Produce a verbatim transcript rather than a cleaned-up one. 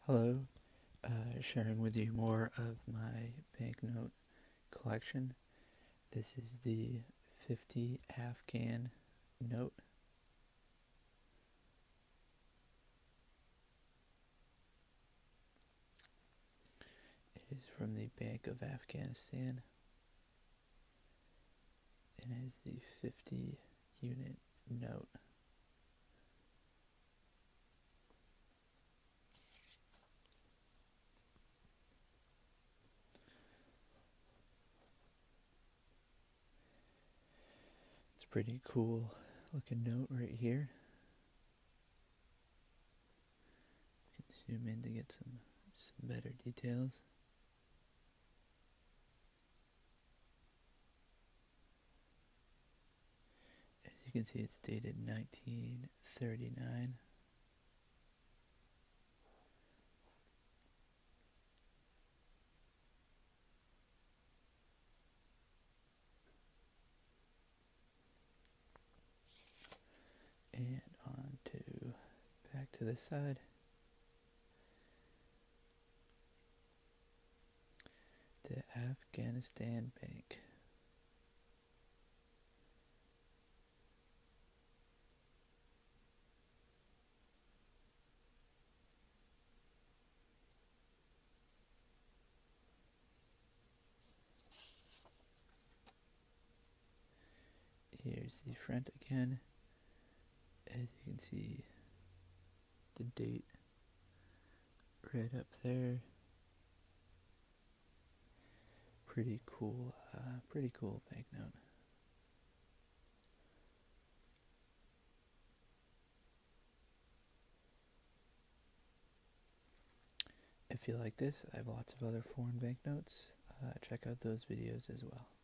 Hello, uh, sharing with you more of my banknote collection. This is the fifty Afghan note. It is from the Bank of Afghanistan and is the fifty unit note. It's a pretty cool looking note right here. You can zoom in to get some, some better details. As you can see, it's dated nineteen thirty-nine. And on to back to this side. The Afghanistan Bank. Here's the front again. As you can see, the date right up there. Pretty cool, uh, pretty cool banknote. If you like this, I have lots of other foreign banknotes. Uh, check out those videos as well.